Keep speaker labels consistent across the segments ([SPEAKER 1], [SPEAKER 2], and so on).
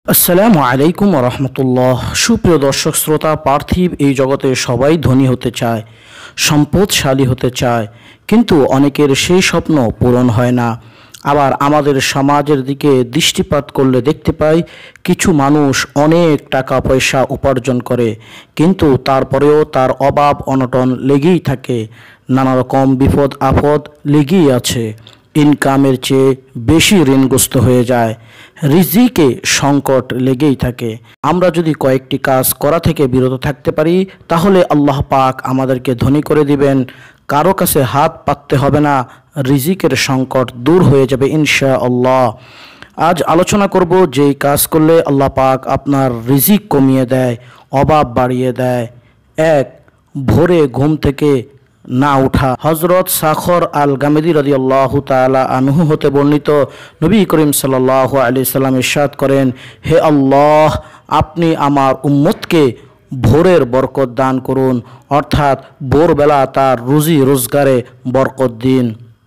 [SPEAKER 1] আসসালামু আলাইকুম রহমতুল্লাহ। সুপ্রিয় দর্শক শ্রোতা, পার্থিব এই জগতে সবাই ধনী হতে চায়, সম্পদশালী হতে চায়, কিন্তু অনেকের সেই স্বপ্ন পূরণ হয় না। আবার আমাদের সমাজের দিকে দৃষ্টিপাত করলে দেখতে পাই কিছু মানুষ অনেক টাকা পয়সা উপার্জন করে, কিন্তু তারপরেও তার অভাব অনটন লেগেই থাকে, নানা রকম বিপদ আপদ লেগেই আছে, ইনকামের চেয়ে বেশি ঋণগ্রস্ত হয়ে যায়, রিজিকে সংকট লেগেই থাকে। আমরা যদি কয়েকটি কাজ করা থেকে বিরত থাকতে পারি তাহলে আল্লাহ পাক আমাদেরকে ধনী করে দিবেন, কারো কাছে হাত পাততে হবে না, রিজিকের সংকট দূর হয়ে যাবে ইনশাআল্লাহ। আজ আলোচনা করব যেই কাজ করলে আল্লাহ পাক আপনার রিজিক কমিয়ে দেয়, অভাব বাড়িয়ে দেয়। এক, ভোরে ঘুম থেকে না উঠা। হজরত সাখর আল গামেদি রাদিয়াল্লাহু তাআলা আনহু হতে বর্ণিত, নবী করিম সাল্লাল্লাহু আলাইহি সাল্লাম ইরশাদ করেন, হে আল্লাহ, আপনি আমার উম্মতকে ভোরের বরকত দান করুন, অর্থাৎ ভোরবেলা তার রুজি রোজগারে বরকত দিন।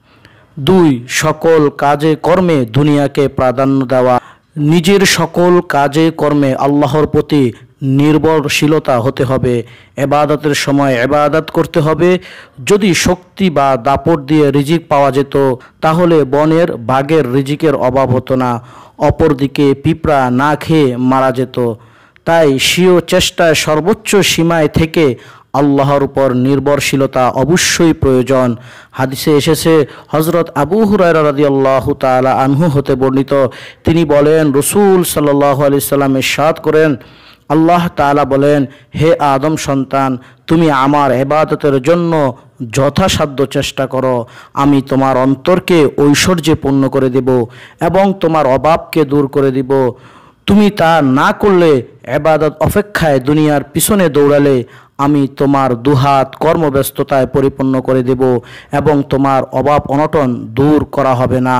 [SPEAKER 1] দুই, সকল কাজে কর্মে দুনিয়াকে প্রাধান্য দেওয়া। নিজের সকল কাজে কর্মে আল্লাহর প্রতি নির্ভরশীলতা হতে হবে, ইবাদতের সময় ইবাদত করতে হবে। যদি শক্তি বা দাপট দিয়ে রিজিক পাওয়া যেত তাহলে বনের বাঘের রিজিকের অভাব হতো না, অপরদিকে পিঁপড়া না খেয়ে মারা যেত। তাই স্বীয় চেষ্টায় সর্বোচ্চ সীমায় থেকে আল্লাহর উপর নির্ভরশীলতা অবশ্যই প্রয়োজন। হাদিসে এসেছে, হজরত আবু হুরায়রা রাদিয়াল্লাহু তাআলা আনহু হতে বর্ণিত, তিনি বলেন, রাসূল সাল্লাল্লাহু আলাইহি সাল্লাম ইরশাদ করেন, আল্লাহ তাআলা বলেন, হে আদম সন্তান, তুমি আমার ইবাদতের জন্য যথাসাধ্য চেষ্টা করো, আমি তোমার অন্তরকে ঐশ্বর্যে পূর্ণ করে দেব এবং তোমার অভাবকে দূর করে দিব। তুমি তা না করলে, ইবাদত অপেক্ষায় দুনিয়ার পিছনে দৌড়ালে, আমি তোমার দুহাত কর্মব্যস্ততায় পরিপূর্ণ করে দেব এবং তোমার অভাব অনটন দূর করা হবে না।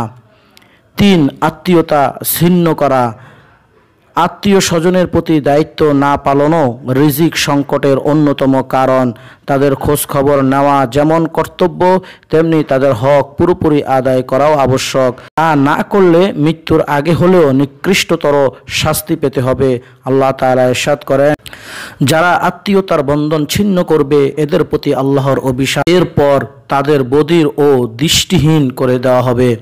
[SPEAKER 1] তিন, আত্মীয়তা ছিন্ন করা। আত্মীয় স্বজনের প্রতি দায়িত্ব না পালনও রিজিক সংকটের অন্যতম কারণ। তাদের খোঁজ খবর নেওয়া যেমন কর্তব্য, তেমনি তাদের হক পুরোপুরি আদায় করাও আবশ্যক। তা না করলে মৃত্যুর আগে হলেও নিকৃষ্টতর শাস্তি পেতে হবে। আল্লাহ তাআলা ইরশাদ করেন, যারা আত্মীয়তার বন্ধন ছিন্ন করবে এদের প্রতি আল্লাহর অভিশাপ, এরপর তাদের বধির ও দৃষ্টিহীন করে দেওয়া হবে।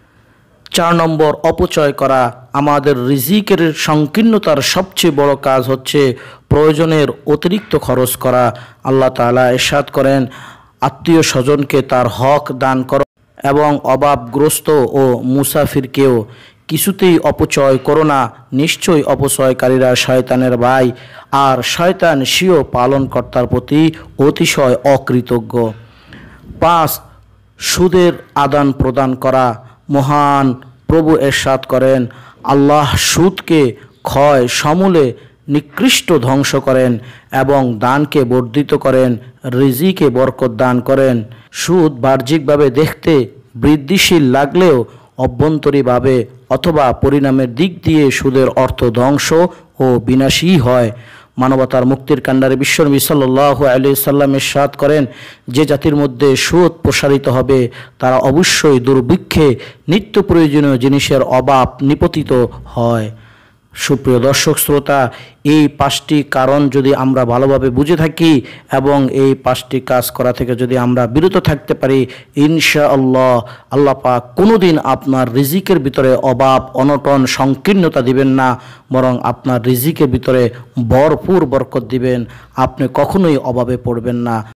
[SPEAKER 1] 4 নম্বর, অপচয় করা। আমাদের রিজিকের সংকীর্ণতার সবচেয়ে বড় কাজ হচ্ছে প্রয়োজনের অতিরিক্ত খরচ করা। আল্লাহ তাআলা ইরশাদ করেন, আত্মীয় স্বজনকে তার হক দান করো এবং অভাবগ্রস্ত ও মুসাফিরকেও কিছুতেই অপচয় করো না, নিশ্চয়ই অপচয়কারীরা শয়তানের ভাই, আর শয়তান স্বীয় পালনকর্তার প্রতি অতিশয় অকৃতজ্ঞ। 5, সুদের আদান প্রদান করা। মহান প্রভু ইরশাদ করেন, আল্লাহ সুদকে ক্ষয় সমূলে নিকৃষ্ট ধ্বংস করেন এবং দানকে বর্ধিত করেন, রিজিকে বরকত দান করেন। সুদ বাহ্যিকভাবে দেখতে বৃদ্ধিশীল লাগলেও অভ্যন্তরীণভাবে অথবা পরিণামের দিক দিয়ে সুদের অর্থ ধ্বংস ও বিনাশী হয়। মানবতার মুক্তির কাণ্ডারে বিশ্বনবী সাল্লাল্লাহু আলাইহি সাল্লাম ইরশাদ করেন, যে জাতির মধ্যে সুদ প্রসারিত হবে তারা অবশ্যই দুর্ভিক্ষে নিত্য প্রয়োজনীয় জিনিসের অভাব নিপতিত হয়। সুপ্রিয় দর্শক শ্রোতা, এই 5টি কারণ যদি আমরা ভালোভাবে বুঝে থাকি এবং এই 5টি কাজ করা থেকে যদি আমরা বিরত থাকতে পারি, ইনশাআল্লাহ আল্লাহ পাক কোনোদিন আপনার রিজিকের ভিতরে অভাব অনটন সংকীর্ণতা দিবেন না, বরং আপনার রিজিকের ভিতরে ভরপুর বরকত দিবেন, আপনি কখনোই অভাবে পড়বেন না।